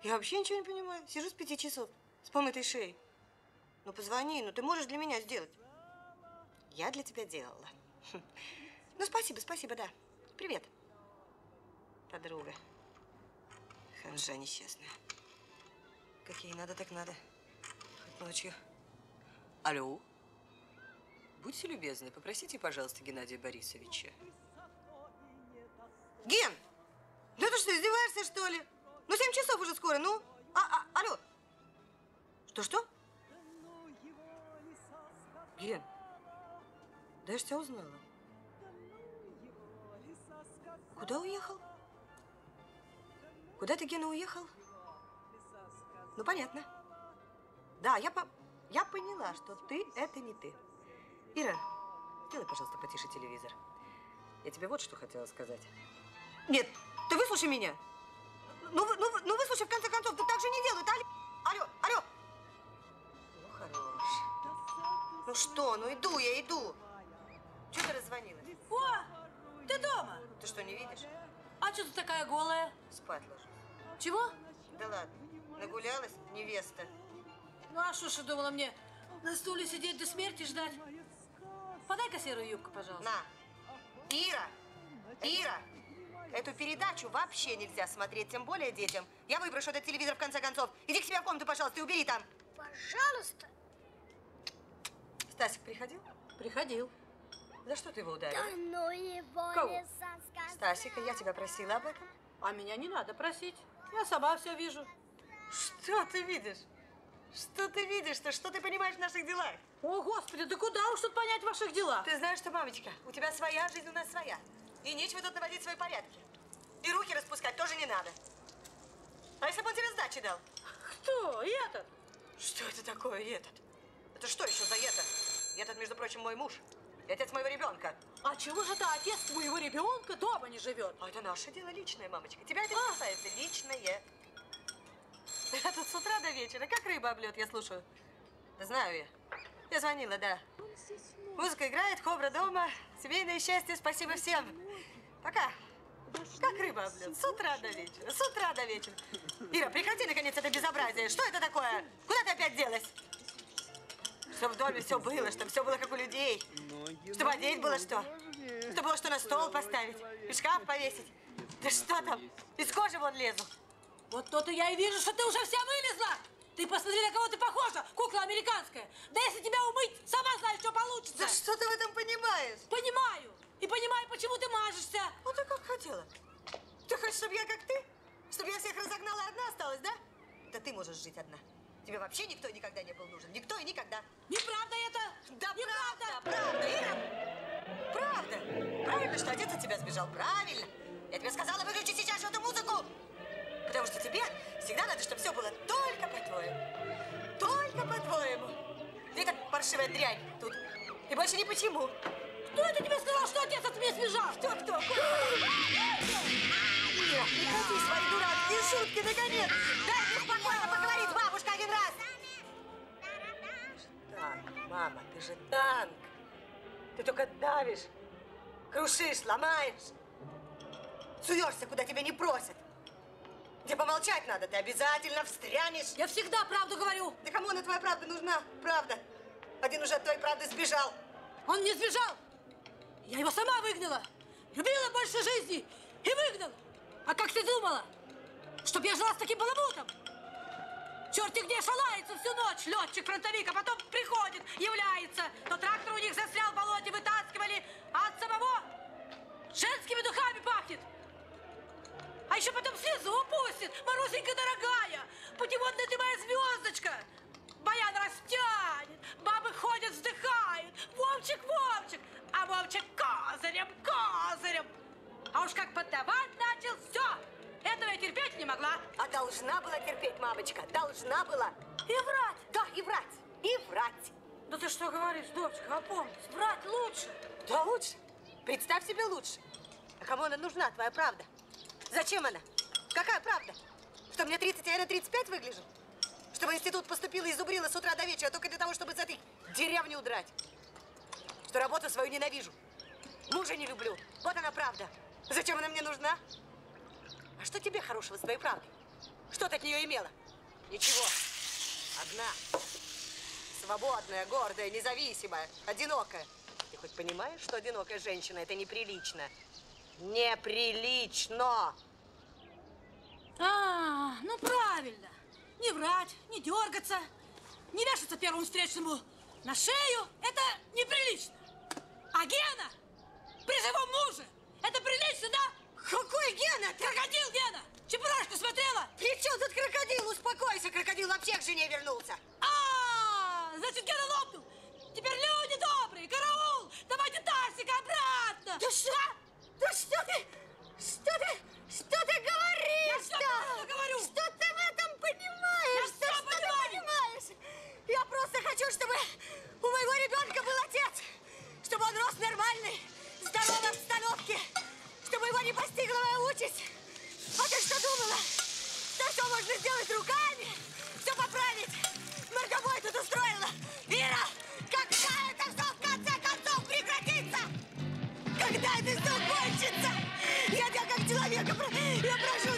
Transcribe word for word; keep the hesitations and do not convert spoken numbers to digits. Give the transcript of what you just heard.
Я вообще ничего не понимаю. Сижу с пяти часов с помытой шеей. Ну позвони, ну ты можешь для меня сделать. Я для тебя делала. Ну спасибо, спасибо, да. Привет, подруга. Ханжа несчастная. Какие надо, так надо. Хоть ночью. Алло. Будьте любезны, попросите, пожалуйста, Геннадия Борисовича. Ген! Да ты что, издеваешься, что ли? Ну, семь часов уже скоро, ну. А, а, алло. Что-что? Ген, да я ж тебя узнала. Куда уехал? Куда ты, Гена, уехал? Ну, понятно. Да, я, по... я поняла, что ты – это не ты. Ира, сделай, пожалуйста, потише телевизор. Я тебе вот что хотела сказать. Нет, ты выслушай меня. Ну, ну, ну выслушай, в конце концов, ты так же не делают. Алло, алло, алло. Ну, хорош. Ну что, ну иду я, иду. Чего ты раззвонилась? О, ты дома? Ты что, не видишь? А что ты такая голая? Спать ложусь. Чего? Да ладно, нагулялась невеста. Ну, а что ж ты думала мне на стуле сидеть до смерти ждать? Подай-ка серую юбку, пожалуйста. На. Ира, Ира, эту передачу вообще нельзя смотреть, тем более детям. Я выброшу этот телевизор в конце концов. Иди к себе в комнату, пожалуйста, и убери там. Пожалуйста. Стасик приходил? Приходил. За что ты его ударил? Да ну его Кого? не соскать. Стасика, я тебя просила об этом. А меня не надо просить. Я сама все вижу. Что ты видишь? Что ты видишь-то? Что ты понимаешь в наших делах? О, Господи, да куда уж тут понять в ваших делах? Ты знаешь что, мамочка, у тебя своя жизнь, у нас своя. И нечего тут наводить свои порядки. И руки распускать тоже не надо. А если бы он тебе сдачи дал? Кто? Этот? Что это такое, этот? Это что еще за этот? Этот, между прочим, мой муж. И отец моего ребенка. А чего же это отец моего ребенка дома не живет? А это наше дело личное, мамочка. Тебя это не касается. Личное. Я тут с утра до вечера, как рыба об лед, я слушаю. Да знаю я. Я звонила, да. Музыка играет, Кобра дома. Семейное счастье, спасибо всем. Пока. Как рыба об лед. С утра до вечера, с утра до вечера. Ира, прекрати, наконец, это безобразие. Что это такое? Куда ты опять делась? Чтобы в доме все было, чтобы все было как у людей. Чтобы одеть было что? Чтобы было что на стол поставить и шкаф повесить. Да что там? Из кожи вон лезу. Вот то-то я и вижу, что ты уже вся вылезла. Ты посмотри, на кого ты похожа, кукла американская. Да если тебя умыть, сама знаешь, что получится. Да что ты в этом понимаешь? Понимаю. И понимаю, почему ты мажешься. Ну ты как хотела. Ты хочешь, чтобы я как ты? Чтобы я всех разогнала и одна осталась, да? Да ты можешь жить одна. Тебе вообще никто никогда не был нужен. Никто и никогда. Неправда это. Да неправда. Правда, правда, Ира. Правда. Правильно, что отец от тебя сбежал. Правильно. Я тебе сказала, выключи сейчас же эту музыку. Потому что тебе всегда надо, чтобы все было только по-твоему. Только по-твоему. Ты как паршивая дрянь тут. И больше ни почему. Кто это тебе сказал, что отец от меня сбежал? Кто, кто? Ира, прекрати свои дурацкие шутки, наконец. Дай мне спокойно поговорить, бабушка, один раз. Танк, мама, ты же танк. Ты только давишь, крушишь, ломаешь. Суешься, куда тебя не просят. Где помолчать надо, ты обязательно встрянешь. Я всегда правду говорю. Да кому она твоя правда нужна? Правда. Один уже от твоей правды сбежал. Он не сбежал. Я его сама выгнала. Любила больше жизни и выгнала. А как ты думала? Чтоб я жила с таким баламутом? Черти где шалается всю ночь летчик-фронтовик, а потом приходит, является. То трактор у них застрял в болоте, вытаскивали, а от самого женскими духами пахнет. А еще потом слезу упустит. Марусенька дорогая, путеводная ты моя звездочка. Баян растянет, бабы ходят, вздыхают. Вовчик, Вовчик, а Вовчик козырем, козырем. А уж как поддавать начал, все. Этого я терпеть не могла. А должна была терпеть, мамочка, должна была. И врать. Да, и врать, и врать. Да ты что говоришь, дочка, опомнись, врать лучше. Да лучше. Представь себе лучше. А кому она нужна, твоя правда? Зачем она? Какая правда? Что мне тридцать, а я на тридцать пять выгляжу? Чтобы в институт поступила и зубрила с утра до вечера только для того, чтобы из этой деревни удрать. Что работу свою ненавижу. Мужа не люблю. Вот она правда. Зачем она мне нужна? А что тебе хорошего с твоей правдой? Что ты от нее имела? Ничего. Одна. Свободная, гордая, независимая, одинокая. Ты хоть понимаешь, что одинокая женщина – это неприлично? Неприлично! А, ну правильно. Не врать, не дергаться, не вешаться первому встречному на шею – это неприлично. А Гена при живом муже – это прилично, да? Какой Гена? Крокодил Гена! Чебурашку смотрела? При чем тут крокодил? Успокойся, крокодил вообще к жене вернулся. А, значит, Гена лопнул. Теперь люди добрые, караул, давайте Тарсика обратно. Да что? Да что ты? Что ты? Что ты говоришь? Я что говорю? Что ты в этом понимаешь? Я Да все что ты понимаю. понимаешь? Я просто хочу, чтобы у моего ребенка был отец. Чтобы он рос в нормальной, здоровой обстановке. Чтобы его не постигла моя участь. А ты что думала? Что все можно сделать руками? Все поправить? Мордобой тут устроила. Ира, когда это все в конце концов прекратится? Когда это все кончится? Я тебя как человека, про- я прошу